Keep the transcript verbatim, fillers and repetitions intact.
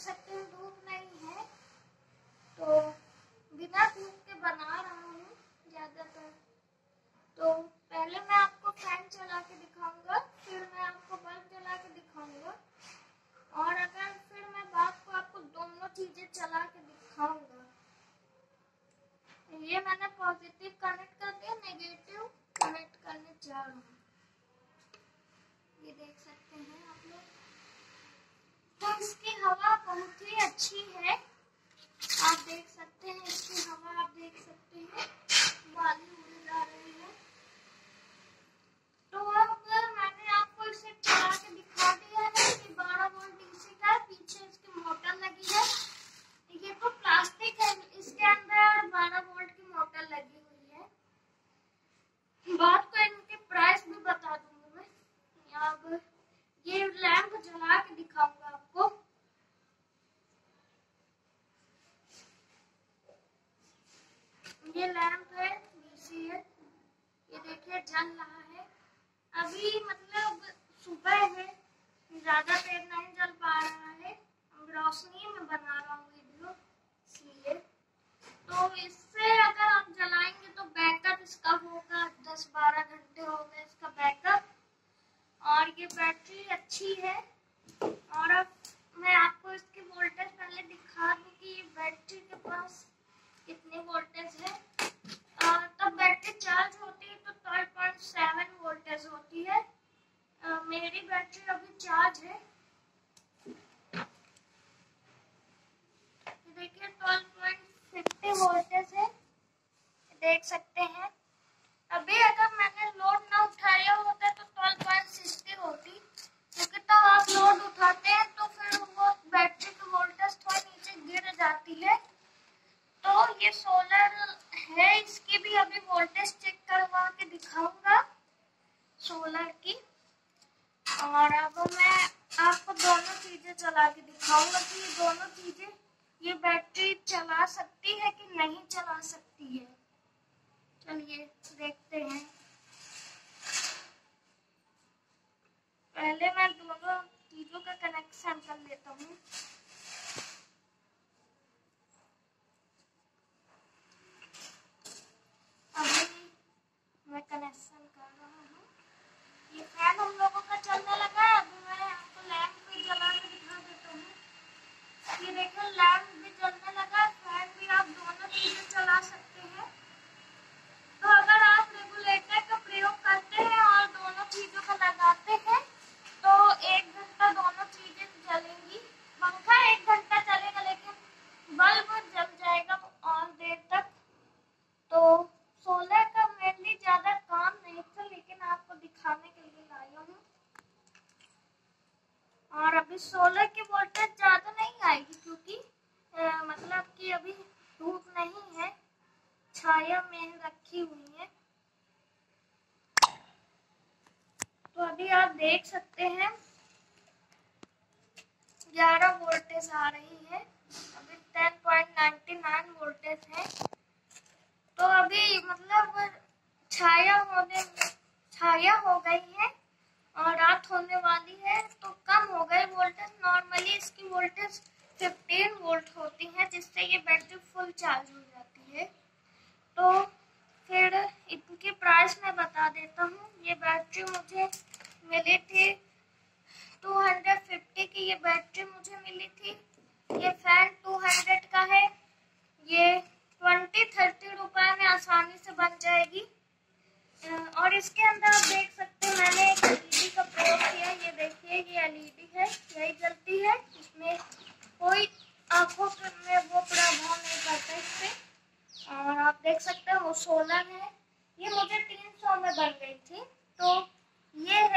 सकते हैं धूप नहीं है, तो बिना धूप के बना रहा हूँ ज्यादातर। तो पहले मैं आपको फैन चला के दिखाऊंगा, फिर मैं आपको बल्ब जला के दिखाऊंगा, और अगर फिर मैं बात को आपको दोनों चीजें चला के दिखाऊंगा। ये मैंने पॉजिटिव कनेक्ट कर दिया, नेगेटिव कनेक्ट करने जा रहा हूँ। ये देख सकते हैं आप लोग। तो इसकी हवा बहुत ही अच्छी है, आप देख सकते हैं इसकी हवा, आप देख सकते हैं बाली उड़ जा रही है। तो अब मैंने आपको इसे चला के दिखा दिया है कि बारह वोल्ट डीसी का, पीछे इसकी मोटर लगी है। ये तो प्लास्टिक है, इसके अंदर बारह वोल्ट की मोटर लगी हुई है। बात को इनके प्राइस भी बता दूंगी मैं। अब ये लैंप जला के दिखाऊंगा आपको। ये लैंप है, डीसी है, ये देखिए जल रहा है। अभी मतलब सुबह है, ज्यादा देर नहीं जल पा रहा है, रोशनी में बना रहा हूँ वीडियो इसलिए। तो इससे अगर आप जलाएंगे तो बैकअप इसका होगा दस बारह घंटे होगा इसका बैकअप, और ये बैटरी अच्छी है। और अब मैं आपको इसकी वोल्टेज पहले दिखा दूं कि ये बैटरी के पास कितनी वोल्टेज है। तब बैटरी चार्ज होती है तो ट्वेल्व पॉइंट सेवन वोल्टेज होती है। आ, मेरी बैटरी अभी चार्ज है, देखिए ट्वेल्व पॉइंट फिफ्टी वोल्टेज है, देख सकते हैं। अभी अगर मैंने लोड ना उठाया होता तो ट्वेल्व पॉइंट सिक्सटी होती, क्योंकि तो आप लोड उठाते हैं तो फिर वो बैटरी की वोल्टेज थोड़ी नीचे गिर जाती है। तो ये सोलर है, इसकी भी अभी वोल्टेज चेक करवा के दिखाऊंगा सोलर की। और अब मैं आपको दोनों चीजें चला के दिखाऊंगा कि ये दोनों चीजें ये बैटरी चला सकती है कि नहीं चला सकती है। चलिए देखते हैं। पहले मैं दोनों चीजों का कनेक्शन कर लेता हूँ। अभी मैं कनेक्शन कर रहा हूँ। ये फैन हम लोगों का चलने लगा है। अभी मैं आपको लैंप भी जला के दिखा देता हूँ। ये देखिए लैंप भी जलने लगा, फैन भी, आप दोनों चीजें चला सकते हैं। तो अगर आप रेगुलेटर का प्रयोग करते हैं और दोनों चीजों का लगाते हैं तो एक घंटा दोनों चीजें जलेंगी। पंखा एक घंटा चलेगा लेकिन बल्ब जल जाएगा और देर तक। तो सोलर का मेनली ज्यादा काम नहीं था, लेकिन आपको दिखाने के लिए लाया हूँ। और अभी सोलर की वोल्टेज ज्यादा नहीं आएगी, क्योंकि आ, मतलब कि अभी धूप नहीं है, छाया में रखी हुई है। तो अभी आप देख सकते हैं ग्यारह वोल्टेज आ रही है, अभी ten point ninety nine voltage है। तो अभी मतलब छाया होने छाया हो गई है और रात होने वाली है, तो कम हो गई वोल्टेज। नॉर्मली इसकी वोल्टेज फिफ्टीन वोल्ट होती है, जिससे ये बैटरी फुल चार्ज हो जाती है। तो फिर इनकी प्राइस मैं बता देता हूँ। ये बैटरी मुझे मिली थी टू हंड्रेड फिफ्टी की, ये बैटरी मुझे मिली थी। ये फैन टू हंड्रेड का है, ये ट्वेंटी थर्टी रुपए में आसानी से बन जाएगी। और इसके अंदर आप देख सकते हैं मैंने एक एलईडी का प्रयोग किया। ये देखिए ये एलईडी है, यही जलती है, इसमें कोई आंखों में वो प्रभाव नहीं करता इससे। और आप देख सकते हैं वो सोलर है, ये मुझे तीन सौ में बन गई थी। तो ये